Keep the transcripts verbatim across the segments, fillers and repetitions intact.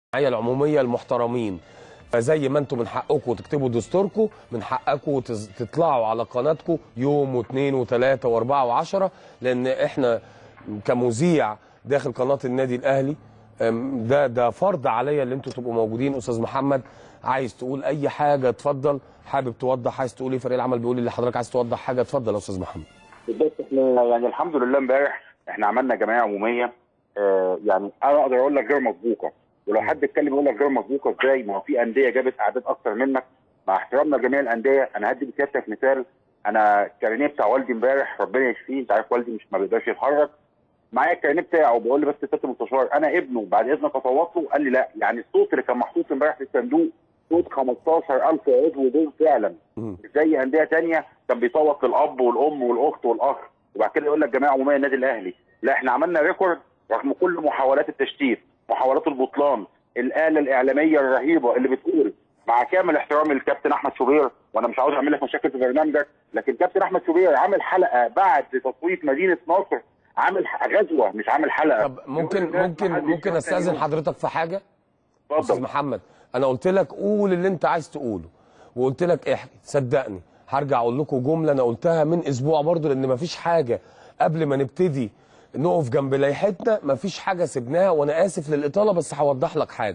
العموميه المحترمين، فزي ما انتم من حقكم تكتبوا دستوركم، من حقكم تطلعوا على قناتكم يوم واثنين وثلاثه واربعه وعشره، لان احنا كمذيع داخل قناه النادي الاهلي ده ده فرض عليا ان انتم تبقوا موجودين. استاذ محمد عايز تقول اي حاجه اتفضل، حابب توضح عايز تقول ايه؟ فريق العمل بيقول اللي حضرتك عايز توضح حاجه اتفضل يا استاذ محمد. بس احنا يعني الحمد لله امبارح احنا عملنا جمعيه عموميه، آه يعني انا اقدر اقول لك غير مسبوقه، ولو حد اتكلم يقول لك غير مسبوقه ازاي؟ ما هو في انديه جابت اعداد اكتر منك، مع احترامنا لجميع الانديه. انا هدي بسيادتك مثال، انا الكارنيه بتاع والدي امبارح ربنا يشفيه، انت عارف والدي مش ما بيقدرش يتحرك، معايا الكارنيه بتاعه بقول لي بس سياده المستشار انا ابنه بعد اذنك اصوت له، قال لي لا. يعني الصوت اللي كان محطوط امبارح في الصندوق صوت خمستاشر الف عضو دول فعلا، مش زي انديه ثانيه كان بيصوت للاب والام والاخت والاخ وبعد كده يقول لك جمعيه عموميه النادي الاهلي. لا احنا عملنا ريكورد رغم كل محاولات التشتيت، محاولات البطلان، الاله الاعلاميه الرهيبه اللي بتقول، مع كامل احترامي للكابتن احمد شوبير وانا مش عاوز اعمل لك مشاكل في برنامجك، لكن كابتن احمد شوبير عامل حلقه بعد تصويت مدينه ناصر، عامل غزوه مش عامل حلقه. طب ممكن ممكن ممكن استاذن حضرتك في حاجه؟ اتفضل استاذ محمد. انا قلت لك قول اللي انت عايز تقوله وقلت لك احكي، صدقني هرجع اقول لكم جمله انا قلتها من اسبوع برضو، لان مفيش حاجه قبل ما نبتدي نقف جنب لائحتنا مفيش حاجه سبناها، وانا اسف للاطاله بس هوضح لك حاجه.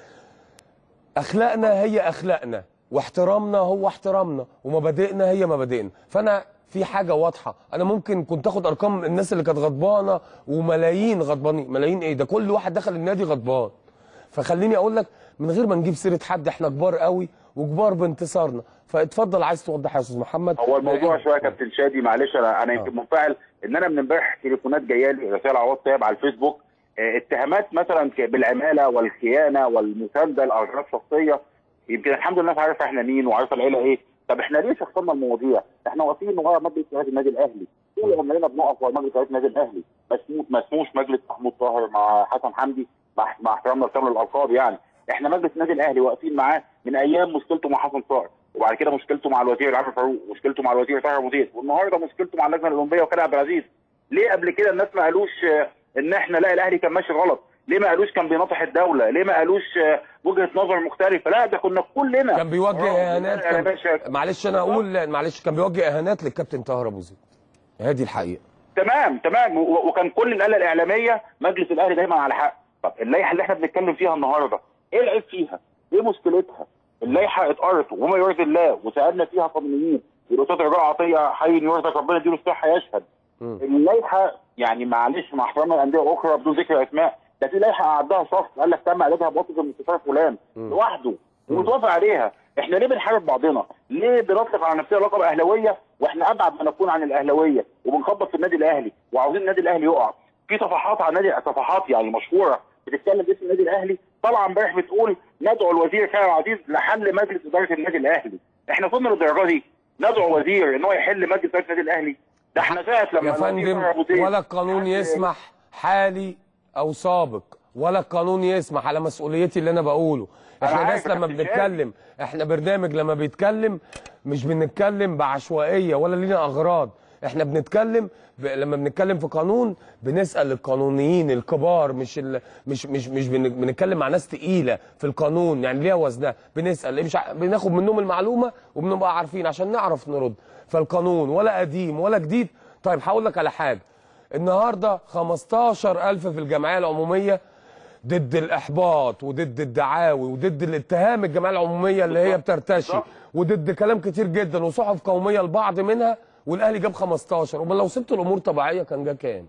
اخلاقنا هي اخلاقنا واحترامنا هو احترامنا ومبادئنا هي مبادئنا، فانا في حاجه واضحه، انا ممكن كنت اخد ارقام الناس اللي كانت غضبانه وملايين غضبانين، ملايين ايه ده كل واحد دخل النادي غضبان. فخليني اقول لك من غير ما نجيب سيره حد، احنا كبار قوي وكبار بانتصارنا، فاتفضل عايز توضح يا استاذ محمد. هو الموضوع شويه يا كابتن شادي معلش، انا انا يمكن منفعل ان انا من امبارح تليفونات جايه لي رسائل على واتساب على الفيسبوك، اه اتهامات مثلا بالعماله والخيانه والمسانده لاغراض شخصيه، يمكن الحمد لله عارفه احنا مين وعارفه العيله ايه. طب احنا ليه شخصنا المواضيع؟ احنا واقفين ورا مجلس اداره النادي الاهلي، طول عمرنا بنقف ورا مجلس اداره النادي الاهلي، ما اسموش مجلس محمود طاهر مع حسن حمدي مع, مع احترامنا لكامل الالقاب. يعني احنا مجلس النادي الاهلي واقفين معاه من ايام مشكلته مع حسن صقر، وبعد كده مشكلته مع الوزير العام فاروق، ومشكلته مع الوزير طاهر مدير، والنهارده مشكلته مع اللجنه الاولمبيه وكان عبد العزيز. ليه قبل كده الناس ما قالوش ان احنا لا الاهلي كان ماشي غلط؟ ليه ما قالوش كان بيناطح الدوله؟ ليه ما قالوش وجهه نظر مختلفه؟ لا ده كنا كلنا كان بيوجه اهانات كان... معلش انا اقول معلش كان بيوجه اهانات للكابتن طاهر ابو زيد، هذه الحقيقه. تمام تمام، وكان كل الاله الاعلاميه مجلس الاهلي دايما على حق. طب اللائحه اللي احنا بنتكلم فيها النهارده ايه العيب فيها؟ ايه مشكلتها؟ اللائحه اتقرت وما يرضي الله وسالنا فيها قانونيين، والاستاذ رجاء عطيه حي يرزق ربنا يديله الصحه يشهد. اللائحه يعني معلش مع احترامنا لانديه اخرى بدون ذكر اسماء، ده في لائحه اعدها شخص قال لك تم اعدادها بواسطه المستشار فلان لوحده ومتوافق عليها. احنا ليه بنحارب بعضنا؟ ليه بنطلق على نفسنا لقب اهلاويه واحنا ابعد ما نكون عن الاهلاويه وبنخبط في النادي الاهلي وعاوزين النادي الاهلي يقع؟ في صفحات على النادي، صفحات يعني مشهوره بتتكلم باسم النادي الاهلي طالعه امبارح بتقول ندعو الوزير كامل عزيز لحل مجلس اداره النادي الاهلي. احنا وصلنا للدرجه دي؟ ندعو وزير ان هو يحل مجلس اداره النادي الاهلي؟ ده احنا ساعه لما يا فندم ولا القانون يسمح حالي او سابق، ولا القانون يسمح على مسؤوليتي اللي انا بقوله. احنا ناس لما بنتكلم، احنا برنامج لما بيتكلم مش بنتكلم بعشوائيه ولا لينا اغراض، احنا بنتكلم ب... لما بنتكلم في قانون بنسال القانونيين الكبار، مش ال... مش مش مش بن... بنتكلم مع ناس تقيله في القانون يعني ليها وزنها، بنسال مش ع... بناخد منهم المعلومه وبنبقى عارفين عشان نعرف نرد. فالقانون ولا قديم ولا جديد. طيب هقول لك على حاجه، النهارده خمستاشر الف في الجمعيه العموميه ضد الاحباط وضد الدعاوي وضد الاتهام الجمعيه العموميه اللي هي بترتشي وضد كلام كتير جدا وصحف قوميه البعض منها، والاهلي جاب خمستاشر. امال لو سبت الامور طبيعيه كان جه كام؟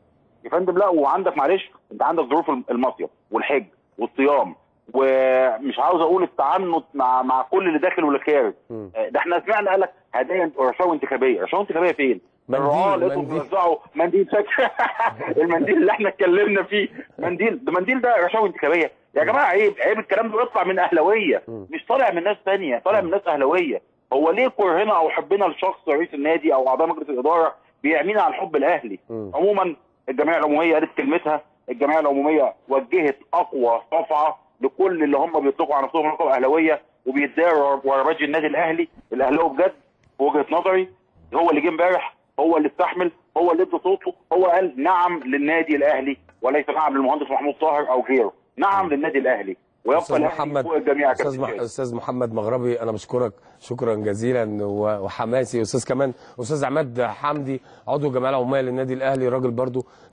يا فندم لا، وعندك معلش انت عندك ظروف المصيف والحج والصيام، ومش عاوز اقول التعنت مع مع كل اللي داخل واللي خارج. ده احنا سمعنا قال لك هدايا رشاوى انتخابيه، رشاوى انتخابيه فين؟ منديل لقيتهم بيوزعوا منديل المنديل اللي احنا اتكلمنا فيه، منديل ده منديل ده رشاوى انتخابيه يا جماعه. عيب عيب الكلام ده يطلع من اهلاويه، مش طالع من ناس ثانيه، طالع من ناس اهلاويه. هو ليه كرهنا او حبنا لشخص رئيس النادي او اعضاء مجلس الاداره بيعمينا على الحب الاهلي؟ عموما الجمعيه العموميه قالت كلمتها، الجمعيه العموميه وجهت اقوى صفعه لكل اللي هم بيطلقوا على نفسهم لقب اهلاويه وبيتداروا ورا باجي النادي الاهلي. الاهلاوي بجد في وجهه نظري هو اللي جه امبارح، هو اللي استحمل، هو اللي ادى صوته، هو قال نعم للنادي الاهلي وليس نعم للمهندس محمود طاهر او غيره، نعم للنادي الاهلي. ويبقى استاذ الاهلي محمد فوق الجميع. استاذ مح... استاذ محمد مغربي، انا بشكرك شكرا جزيلا و- وحماسي. استاذ كمان استاذ عماد حمدي عضو الجمعيه العموميه للنادي الاهلي، راجل برضو